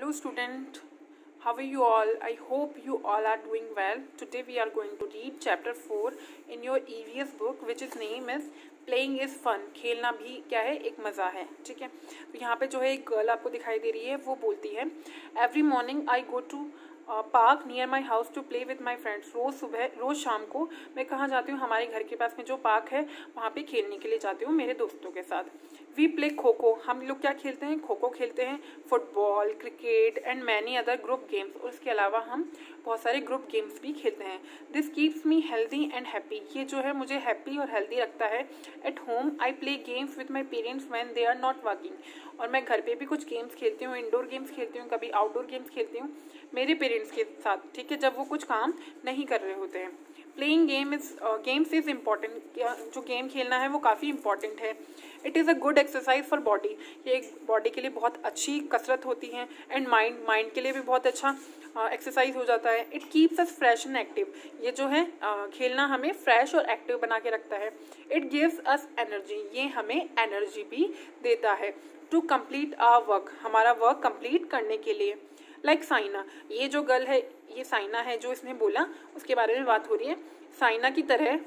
Hello student, how are you all? I hope you all are doing well. Today we are going to read chapter 4 in your EVS book which is name is Playing is Fun. खेलना भी क्या है, एक मज़ा है. ठीक है, तो यहाँ पे जो है एक गर्ल आपको दिखाई दे रही है, वो बोलती है every morning I go to park near my house to play with my friends. रोज़ शाम को मैं कहाँ जाती हूँ, हमारे घर के पास में जो पार्क है वहाँ पे खेलने के लिए जाती हूँ मेरे दोस्तों के साथ. We play kho kho. हम लोग क्या खेलते हैं, खो खो खेलते हैं, football, cricket and many other group games. और इसके अलावा हम बहुत सारे ग्रुप गेम्स भी खेलते हैं. This keeps me healthy and happy. ये जो है मुझे हैप्पी और हेल्दी रखता है. At home I play games with my parents when they are not working. और मैं घर पे भी कुछ गेम्स खेलती हूँ, इंडोर गेम्स खेलती हूँ, कभी आउटडोर गेम्स खेलती हूँ मेरे पेरेंट्स के साथ. ठीक है, जब वो कुछ काम नहीं कर रहे होते हैं. Playing games is important. जो गेम खेलना है वो काफ़ी इंपॉर्टेंट है. It is a good exercise for body. ये एक बॉडी के लिए बहुत अच्छी कसरत होती है. एंड माइंड के लिए भी बहुत अच्छा एक्सरसाइज हो जाता है. It keeps us fresh and active. ये जो है खेलना हमें फ्रेश और एक्टिव बना के रखता है. It gives us energy. ये हमें एनर्जी भी देता है. To complete our work. हमारा वर्क कंप्लीट करने के लिए. लाइक साइना. ये जो गर्ल है, ये साइना है जो इसने बोला, उसके बारे में बात हो रही है. साइना की तरह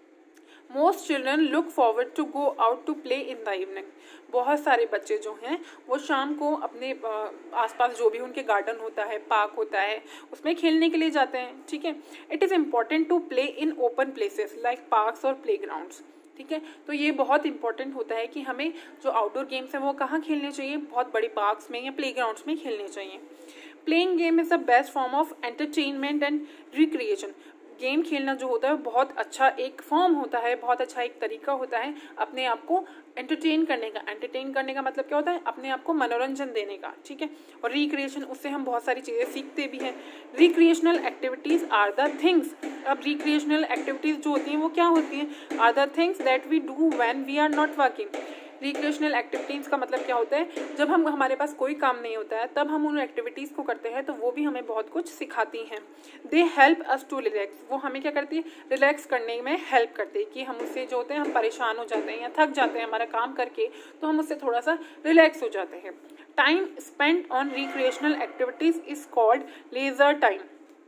most children look forward to go out to play in the evening. बहुत सारे बच्चे जो हैं वो शाम को अपने आसपास जो भी उनके गार्डन होता है, पार्क होता है, उसमें खेलने के लिए जाते हैं. ठीक है. It is important to play in open places like parks और प्ले ग्राउंड्स. ठीक है, तो ये बहुत इंपॉर्टेंट होता है कि हमें जो आउटडोर गेम्स हैं वो कहाँ खेलने चाहिए, बहुत बड़ी पार्क्स में या प्ले ग्राउंड्स में खेलने चाहिए. Playing game is the best form of entertainment and recreation. Game खेलना जो होता है बहुत अच्छा एक फॉर्म होता है, बहुत अच्छा एक तरीका होता है अपने आप को एंटरटेन करने का. एंटरटेन करने का मतलब क्या होता है, अपने आप को मनोरंजन देने का. ठीक है, और रिक्रिएशन, उससे हम बहुत सारी चीज़ें सीखते भी हैं. Recreational activities are the things. अब रिक्रिएशनल एक्टिविटीज़ जो होती हैं वो क्या होती हैं, are the things that we do when we are not working. Recreational activities का मतलब क्या होता है, जब हमारे पास कोई काम नहीं होता है तब हम उन एक्टिविटीज़ को करते हैं, तो वो भी हमें बहुत कुछ सिखाती हैं. They help us to relax. वो हमें क्या करती है, रिलैक्स करने में हेल्प करती है कि हम उससे जो होते हैं, हम परेशान हो जाते हैं या थक जाते हैं हमारा काम करके, तो हम उससे थोड़ा सा रिलैक्स हो जाते हैं. Time spent on recreational activities is called leisure time.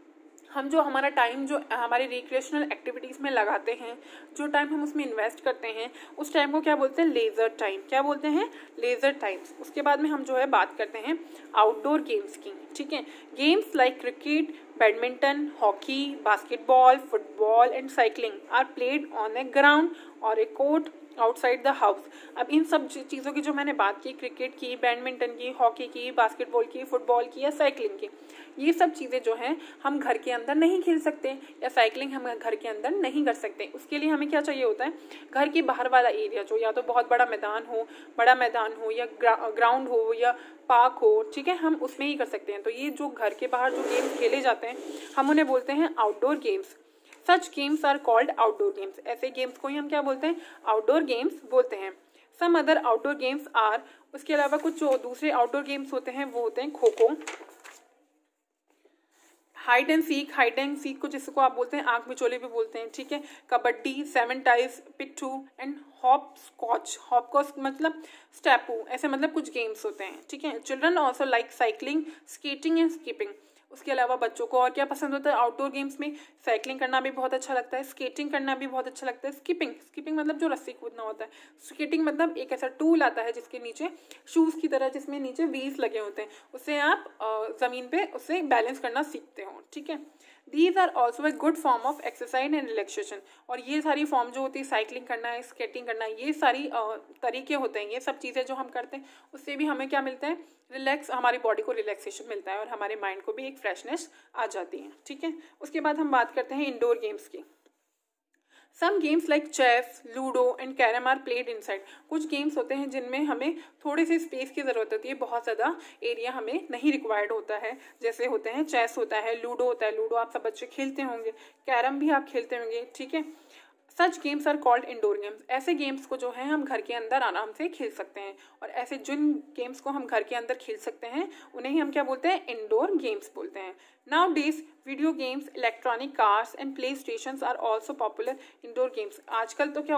हम जो हमारा टाइम जो हमारे रिक्रिएशनल एक्टिविटीज़ में लगाते हैं, जो टाइम हम उसमें इन्वेस्ट करते हैं, उस टाइम को क्या बोलते हैं, लेज़र टाइम. क्या बोलते हैं, लेज़र टाइम्स. उसके बाद में हम जो है बात करते हैं आउटडोर गेम्स की. ठीक है, games like cricket, badminton, hockey, basketball, football and cycling are played on a ground और a court outside the house. अब इन सब चीज़ों की जो मैंने बात की, क्रिकेट की, बैडमिंटन की, हॉकी की, बास्केटबॉल की, फुटबॉल की या साइकिलिंग की, ये सब चीज़ें जो हैं हम घर के अंदर नहीं खेल सकते, या साइकिलिंग हम घर के अंदर नहीं कर सकते. उसके लिए हमें क्या चाहिए होता है, घर के बाहर वाला एरिया जो या तो बहुत बड़ा मैदान हो या ग्राउंड हो या पार्क हो. ठीक है, हम उसमें ही कर सकते हैं. तो ये जो घर के बाहर जो गेम्स खेले जाते हैं हम उन्हें बोलते हैं outdoor games. Such games are called outdoor games. ऐसे गेम्स को ही हम क्या बोलते हैं, आउटडोर गेम्स बोलते हैं. Some other outdoor games are. उसके अलावा कुछ जो दूसरे आउटडोर गेम्स होते हैं वो होते हैं kho kho, hide and seek को जिसको आप बोलते हैं आंख मिचोले भी बोलते हैं. ठीक है, kabaddi, 7 tiles, pitthu and hopscotch मतलब स्टेपू. ऐसे मतलब कुछ गेम्स होते हैं. ठीक है, children also like cycling, skating and skipping. उसके अलावा बच्चों को और क्या पसंद होता है आउटडोर गेम्स में, साइकिलिंग करना भी बहुत अच्छा लगता है, स्केटिंग करना भी बहुत अच्छा लगता है, स्किपिंग मतलब जो रस्सी कूदना होता है. स्केटिंग मतलब एक ऐसा टूल आता है जिसके नीचे शूज़ की तरह जिसमें नीचे व्हील्स लगे होते हैं, उससे आप ज़मीन पे उससे बैलेंस करना सीखते हो. ठीक है, these are also a good form of exercise and relaxation. और ये सारी फॉर्म जो होती है, साइकिलिंग करना है, स्केटिंग करना है, ये सारी तरीके होते हैं. ये सब चीज़ें जो हम करते हैं उससे भी हमें क्या मिलता है, रिलैक्स, हमारी बॉडी को रिलैक्सेशन मिलता है और हमारे माइंड को भी एक फ्रेशनेस आ जाती है. ठीक है, उसके बाद हम बात करते हैं इंडोर गेम्स की. Some games like chess, ludo and carrom are played inside. कुछ गेम्स होते हैं जिनमें हमें थोड़े से स्पेस की ज़रूरत होती है, बहुत ज़्यादा एरिया हमें नहीं रिक्वायर्ड होता है. जैसे होते हैं चेस होता है, लूडो होता है. लूडो आप सब बच्चे खेलते होंगे, कैरम भी आप खेलते होंगे. ठीक है, such games are called indoor games. ऐसे गेम्स को जो है हम घर के अंदर आराम से खेल सकते हैं. और ऐसे जिन गेम्स को हम घर के अंदर खेल सकते हैं उन्हें ही हम क्या बोलते हैं, इंडोर गेम्स बोलते हैं. Nowadays video games, electronic cars and play stations are also popular indoor games. आजकल तो क्या हो गया,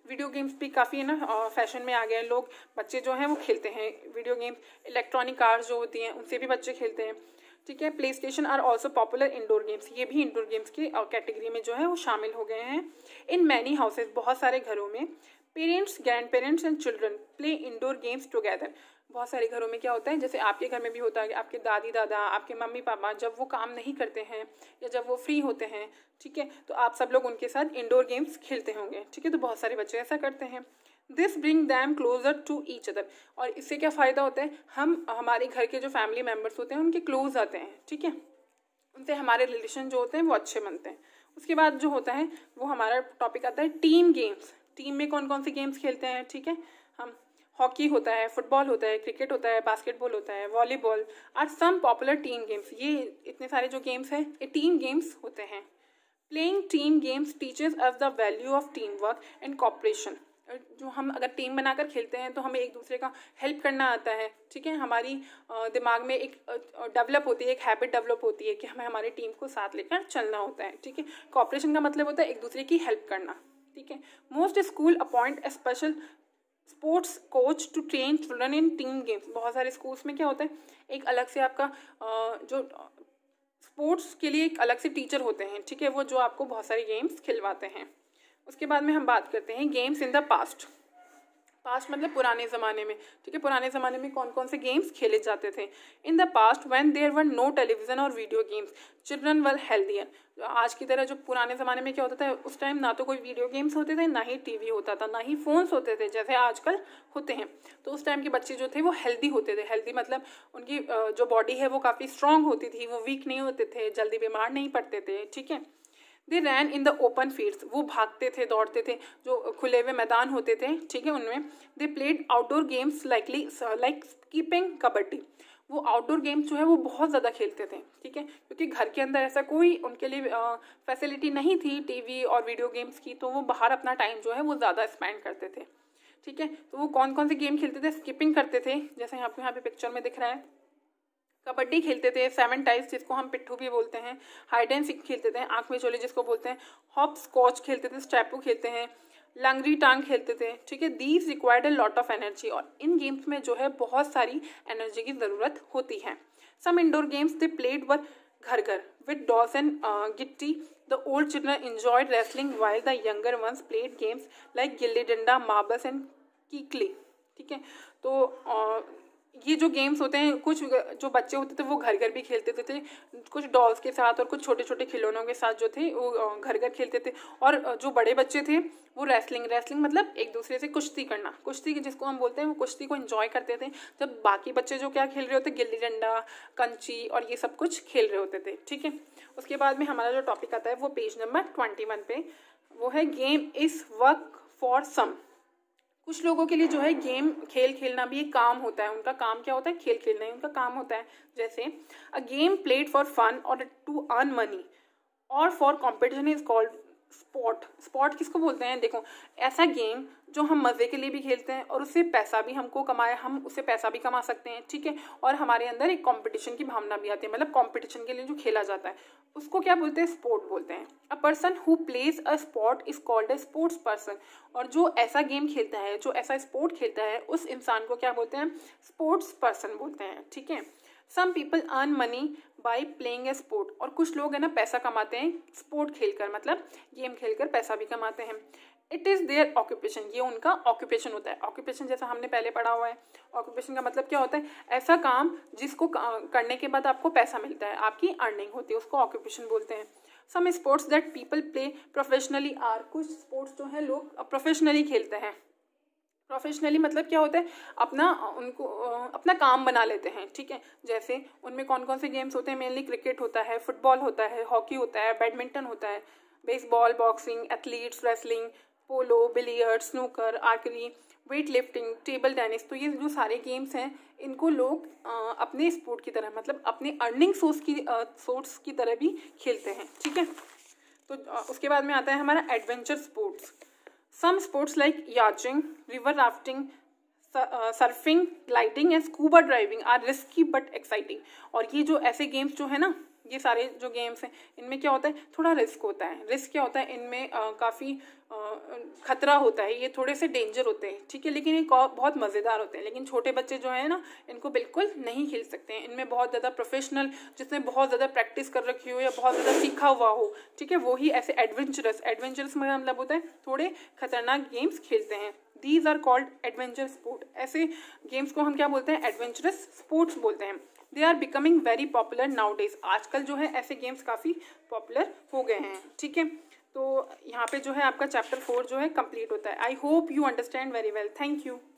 वीडियो गेम्स भी काफ़ी है ना फैशन में आ गए हैं, लोग बच्चे जो हैं वो खेलते हैं वीडियो गेम्स। इलेक्ट्रॉनिक कार्स जो होती हैं उनसे भी बच्चे खेलते हैं, ठीक है। Play station are also popular indoor games, ये भी इंडोर गेम्स की कैटेगरी में जो है वो शामिल हो गए हैं। इन मैनी हाउसेज, बहुत सारे घरों में parents, grandparents and children play indoor games together. बहुत सारे घरों में क्या होता है, जैसे आपके घर में भी होता है कि आपके दादी दादा, आपके मम्मी पापा जब वो काम नहीं करते हैं या जब वो फ्री होते हैं, ठीक है, तो आप सब लोग उनके साथ इंडोर गेम्स खेलते होंगे, ठीक है। तो बहुत सारे बच्चे ऐसा करते हैं। This bring them closer to each other, और इससे क्या फ़ायदा होता है, हम हमारे घर के जो फैमिली मेम्बर्स होते हैं उनके क्लोज आते हैं, ठीक है, उनसे हमारे रिलेशन जो होते हैं वो अच्छे बनते हैं। उसके बाद जो होता है वो हमारा टॉपिक आता है टीम गेम्स। टीम में कौन कौन से गेम्स खेलते हैं, ठीक है, हम हॉकी होता है, फुटबॉल होता है, क्रिकेट होता है, बास्केटबॉल होता है, volleyball are some popular team games. ये इतने सारे जो गेम्स हैं ये टीम गेम्स होते हैं। Playing team games teachers us the value of team work and cooperation. जो हम अगर टीम बनाकर खेलते हैं तो हमें एक दूसरे का हेल्प करना आता है, ठीक है। हमारी दिमाग में एक डेवलप होती है, एक हैबिट डेवलप होती है कि हमें हमारी टीम को साथ लेकर चलना होता है, ठीक है। कॉपरेशन का मतलब होता है एक दूसरे की हेल्प करना, ठीक है। Most school appoint a special sports coach to train children in team games. बहुत सारे स्कूल्स में क्या होता है, एक अलग से आपका जो स्पोर्ट्स के लिए एक अलग से टीचर होते हैं, ठीक है, वो जो आपको बहुत सारे गेम्स खिलवाते हैं। उसके बाद में हम बात करते हैं games in the past. Past मतलब पुराने ज़माने में, ठीक है, पुराने ज़माने में कौन कौन से गेम्स खेले जाते थे। In the past when there were no television और video games children were healthier. आज की तरह जो पुराने ज़माने में क्या होता था, उस टाइम ना तो कोई वीडियो गेम्स होते थे, ना ही टीवी होता था, ना ही फ़ोन्स होते थे जैसे आजकल होते हैं। तो उस टाइम के बच्चे जो थे वो हेल्दी होते थे। हेल्दी मतलब उनकी जो बॉडी है वो काफ़ी स्ट्रांग होती थी, वो वीक नहीं होते थे, जल्दी बीमार नहीं पड़ते थे, ठीक है। They ran in the open fields, वो भागते थे, दौड़ते थे, जो खुले हुए मैदान होते थे, ठीक है, उनमें। They played outdoor games like keeping, kabaddi. वो आउटडोर गेम्स जो है वो बहुत ज़्यादा खेलते थे, ठीक है, क्योंकि घर के अंदर ऐसा कोई उनके लिए फैसिलिटी नहीं थी टीवी और वीडियो गेम्स की, तो वो बाहर अपना टाइम जो है वो ज़्यादा स्पेंड करते थे, ठीक है। तो वो कौन कौन से गेम खेलते थे, स्किपिंग करते थे, जैसे आपको यहाँ पे पिक्चर में दिख रहा है, कबड्डी खेलते थे, 7 टाइल्स जिसको हम पिट्ठू भी बोलते हैं, हाइड एंड सीक खेलते थे, आंख में चोले जिसको बोलते हैं, हॉप स्कॉच खेलते थे, स्टेपू खेलते हैं, लंगरी टांग खेलते थे, ठीक है। These required a lot of energy, और इन गेम्स में जो है बहुत सारी एनर्जी की ज़रूरत होती है। Some indoor games they played were ghar ghar with dolls and gitti. The old children enjoyed wrestling while the younger ones played games like gilli danda, marbles and कीकली, ठीक है। तो ये जो गेम्स होते हैं, कुछ जो बच्चे होते थे वो घर घर भी खेलते थे, कुछ डॉल्स के साथ और कुछ छोटे छोटे खिलौनों के साथ जो थे वो घर घर खेलते थे। और जो बड़े बच्चे थे वो रेसलिंग मतलब एक दूसरे से कुश्ती करना, कुश्ती जिसको हम बोलते हैं, वो कुश्ती को एंजॉय करते थे। जब बाकी बच्चे जो क्या खेल रहे होते, गिल्ली डंडा, कंची और ये सब कुछ खेल रहे होते थे, ठीक है। उसके बाद में हमारा जो टॉपिक आता है वो पेज नंबर 21 पे, वो है game is work for some. कुछ लोगों के लिए जो है गेम खेल खेलना भी एक काम होता है, उनका काम क्या होता है, खेल खेलना ही उनका काम होता है। जैसे a game played for fun और टू अर्न मनी और for competition is called sport. Sport किसको बोलते हैं, देखो ऐसा गेम जो हम मज़े के लिए भी खेलते हैं और उससे पैसा भी हमको कमाए, हम उससे पैसा भी कमा सकते हैं, ठीक है, और हमारे अंदर एक कंपटीशन की भावना भी आती है, मतलब कंपटीशन के लिए जो खेला जाता है उसको क्या बोलते हैं, स्पोर्ट बोलते हैं। A person who plays a sport is called a sports person. और जो ऐसा गेम खेलता है, जो ऐसा स्पोर्ट खेलता है, उस इंसान को क्या बोलते हैं, स्पोर्ट्स पर्सन बोलते हैं, ठीक है। Some people earn money by playing a sport, और कुछ लोग है ना पैसा कमाते हैं स्पोर्ट खेलकर, मतलब गेम खेलकर पैसा भी कमाते हैं। इट इज़ देयर ऑक्यूपेशन, ये उनका ऑक्यूपेशन होता है। ऑक्यूपेशन जैसा हमने पहले पढ़ा हुआ है, ऑक्यूपेशन का मतलब क्या होता है, ऐसा काम जिसको करने के बाद आपको पैसा मिलता है, आपकी अर्निंग होती है, उसको ऑक्यूपेशन बोलते हैं। Some sports that people play professionally are, कुछ स्पोर्ट्स जो है लोग प्रोफेशनली खेलते हैं। प्रोफेशनली मतलब क्या होता है, अपना काम बना लेते हैं, ठीक है। जैसे उनमें कौन कौन से गेम्स होते हैं, मेनली क्रिकेट होता है, फुटबॉल होता है, हॉकी होता है, बैडमिंटन होता है, baseball, boxing, athletes, wrestling, polo, billiards, snooker, archery, weight lifting, table tennis. तो ये जो सारे गेम्स हैं इनको लोग अपने स्पोर्ट की तरह, मतलब अपने अर्निंग सोर्स की तरह भी खेलते हैं, ठीक है। तो उसके बाद में आता है हमारा adventure sports. Some sports like yachting, river rafting, surfing, gliding and scuba driving are risky but exciting. और ये जो ऐसे गेम्स जो है ना, ये सारे जो गेम्स हैं इनमें क्या होता है, थोड़ा रिस्क होता है। रिस्क क्या होता है, इनमें काफ़ी खतरा होता है, ये थोड़े से डेंजर होते हैं, ठीक है, लेकिन ये बहुत मज़ेदार होते हैं। लेकिन छोटे बच्चे जो है ना, इनको बिल्कुल नहीं खेल सकते हैं। इनमें बहुत ज़्यादा प्रोफेशनल, जिसने बहुत ज़्यादा प्रैक्टिस कर रखी हो या बहुत ज़्यादा सीखा हुआ हो, ठीक है, वो ही ऐसे एडवेंचरस मतलब होता है थोड़े खतरनाक गेम्स खेलते हैं। These are called adventure sport. ऐसे गेम्स को हम क्या बोलते हैं, एडवेंचरस स्पोर्ट्स बोलते हैं। They are becoming very popular nowadays. आजकल जो है ऐसे गेम्स काफ़ी पॉपुलर हो गए हैं, ठीक है। तो यहाँ पे जो है आपका चैप्टर 4 जो है कंप्लीट होता है। I hope you understand very well. Thank you.